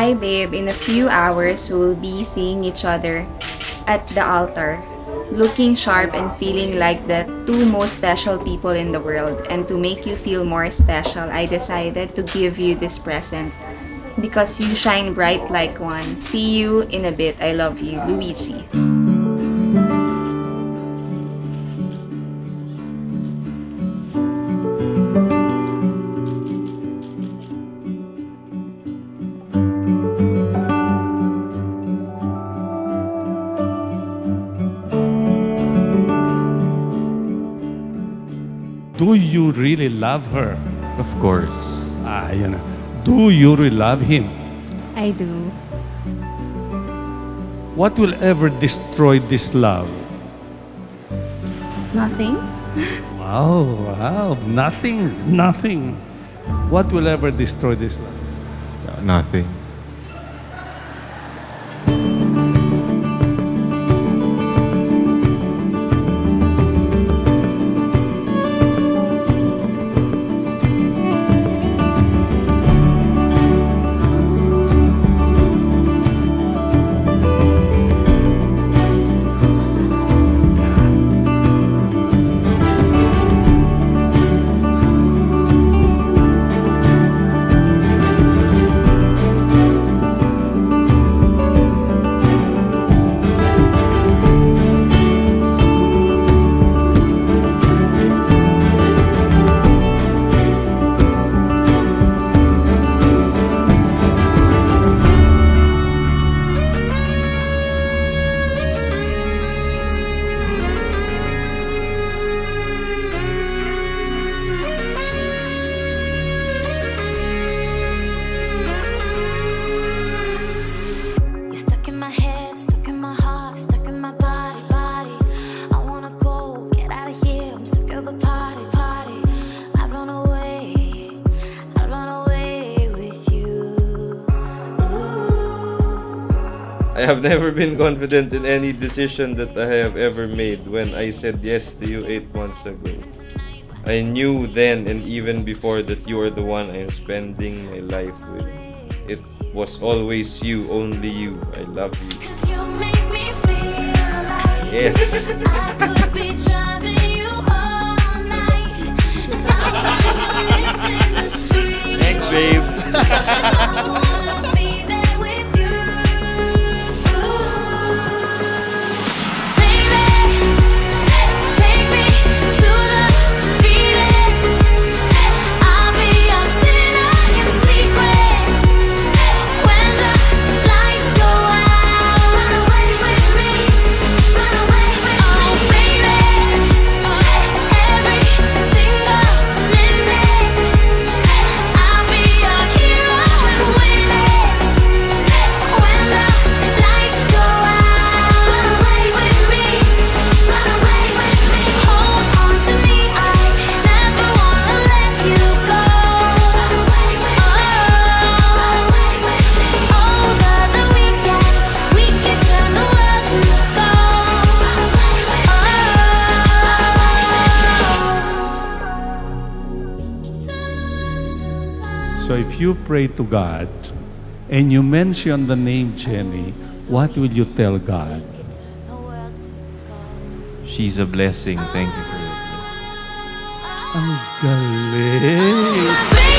Hi babe, in a few hours we'll be seeing each other at the altar, looking sharp and feeling like the two most special people in the world. And to make you feel more special, I decided to give you this present because you shine bright like one. See you in a bit. I love you, Luigi. Do you really love her? Of course. Yan na. Do you really love him? I do. What will ever destroy this love? Nothing? Wow. Nothing. What will ever destroy this love? Nothing. I have never been confident in any decision that I have ever made. When I said yes to you 8 months ago, I knew then and even before that you are the one I am spending my life with. It was always you, only you. I love you. Yes. Thanks, babe. So if you pray to God and you mention the name Jenny, what will you tell God? She's a blessing. Thank you for your blessing. Ang galing!